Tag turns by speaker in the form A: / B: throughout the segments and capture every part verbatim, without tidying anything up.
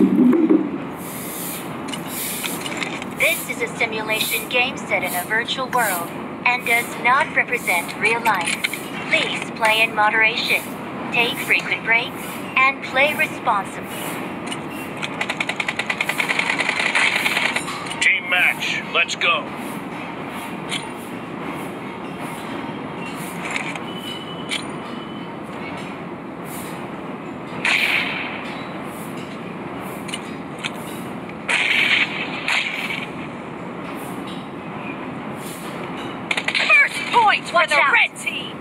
A: This is a simulation game set in a virtual world and does not represent real life. Please play in moderation, take frequent breaks, and play responsibly.
B: Team match, let's go.
C: Point for the red team!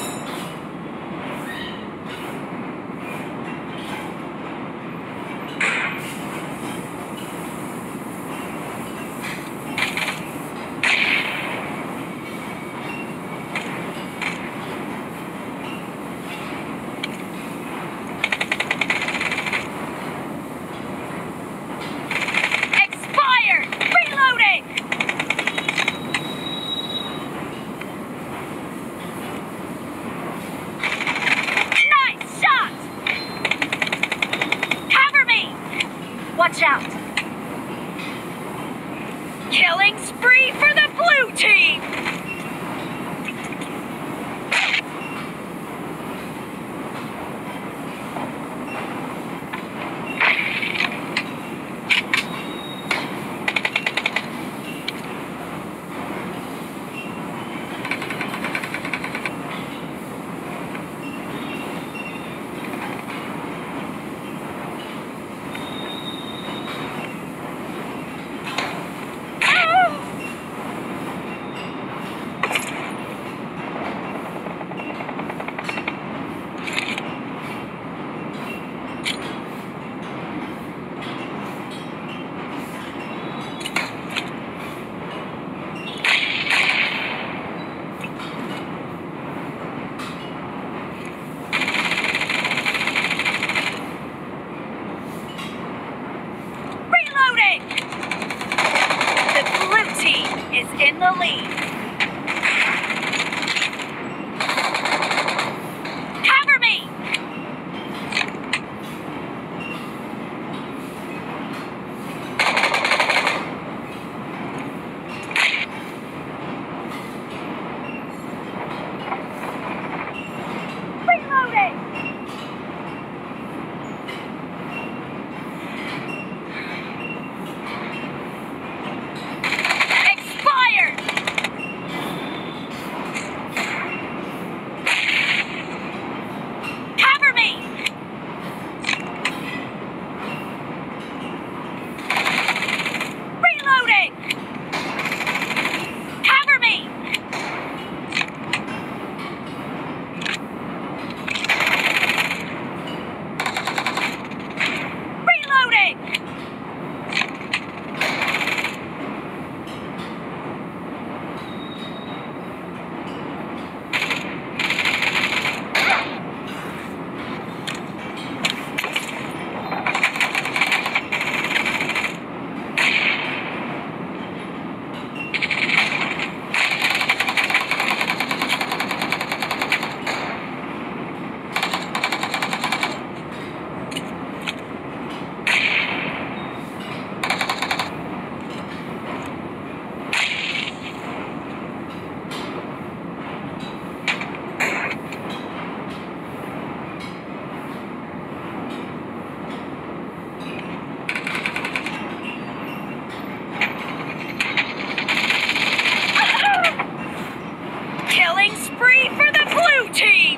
C: Expired! Reloading! Watch out! Killing spree for the blue team! The blue team is in the lead. Cover me! Reloading! Spree for the blue team!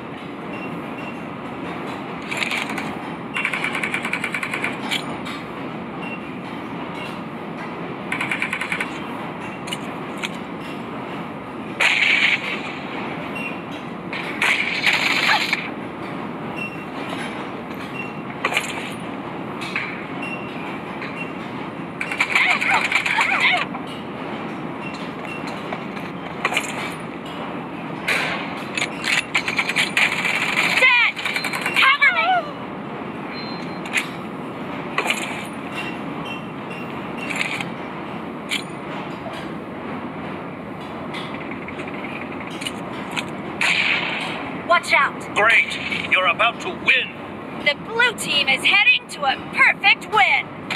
C: Watch out!
B: Great! You're about to win!
C: The blue team is heading to a perfect win!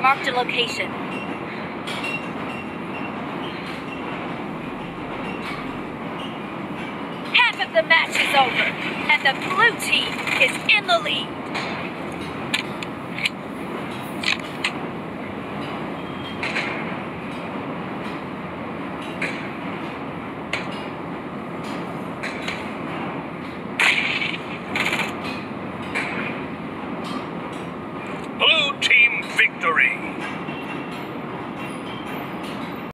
C: marked a location. Half of the match is over, and the blue team is in the lead.